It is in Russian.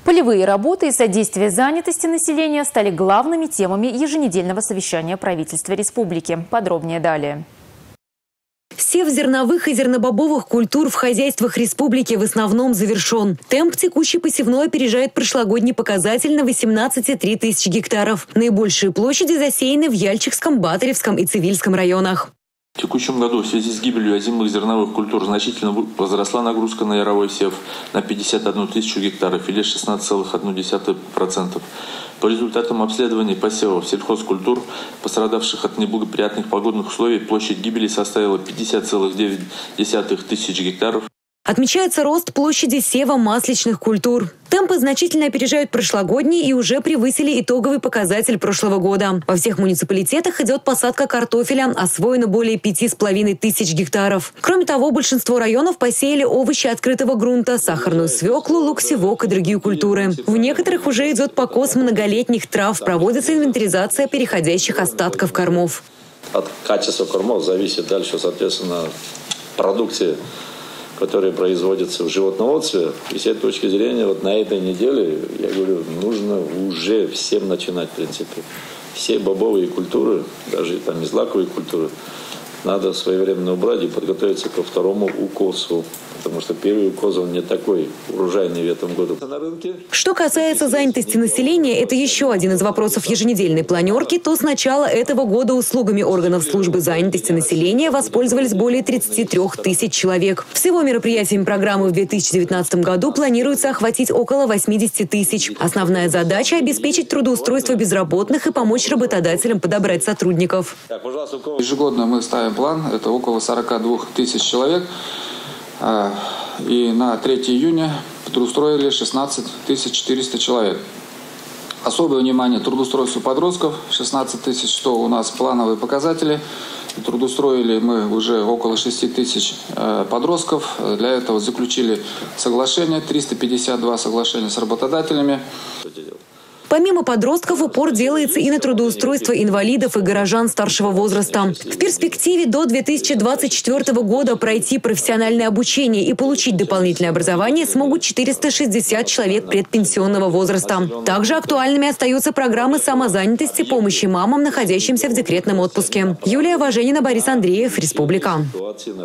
Полевые работы и содействие занятости населения стали главными темами еженедельного совещания правительства республики. Подробнее далее. Сев зерновых и зернобобовых культур в хозяйствах республики в основном завершен. Темп текущей посевной опережает прошлогодний показатель на 18,3 тысячи гектаров. Наибольшие площади засеяны в Яльчикском, Батаревском и Цивильском районах. В текущем году в связи с гибелью озимых зерновых культур значительно возросла нагрузка на яровой сев на 51 тысячу гектаров или 16,1%. По результатам обследований посевов сельхозкультур, пострадавших от неблагоприятных погодных условий, площадь гибели составила 50,9 тысяч гектаров. Отмечается рост площади сева масличных культур. Темпы значительно опережают прошлогодние и уже превысили итоговый показатель прошлого года. Во всех муниципалитетах идет посадка картофеля, освоено более 5,5 тысяч гектаров. Кроме того, большинство районов посеяли овощи открытого грунта, сахарную свеклу, лук-севок и другие культуры. В некоторых уже идет покос многолетних трав, проводится инвентаризация переходящих остатков кормов. От качества кормов зависит дальше, соответственно, продукция, которые производятся в животноводстве. И с этой точки зрения, вот на этой неделе, я говорю, нужно уже всем начинать, в принципе. Все бобовые культуры, даже там и злаковые культуры, надо своевременно убрать и подготовиться ко второму укосу. Потому что первый укос, он не такой урожайный в этом году. Что касается занятости населения, это еще один из вопросов еженедельной планерки. То с начала этого года услугами органов службы занятости населения воспользовались более 33 тысяч человек. Всего мероприятиями программы в 2019 году планируется охватить около 80 тысяч. Основная задача – обеспечить трудоустройство безработных и помочь работодателям подобрать сотрудников. Ежегодно мы ставим план, это около 42 тысяч человек. И на 3 июня трудоустроили 16 400 человек. Особое внимание трудоустройству подростков, 16 тысяч, что у нас плановые показатели. Трудоустроили мы уже около 6 тысяч подростков. Для этого заключили соглашение, 352 соглашения с работодателями. Помимо подростков, упор делается и на трудоустройство инвалидов и горожан старшего возраста. В перспективе до 2024 года пройти профессиональное обучение и получить дополнительное образование смогут 460 человек предпенсионного возраста. Также актуальными остаются программы самозанятости, помощи мамам, находящимся в декретном отпуске. Юлия Важенина, Борис Андреев, Республика.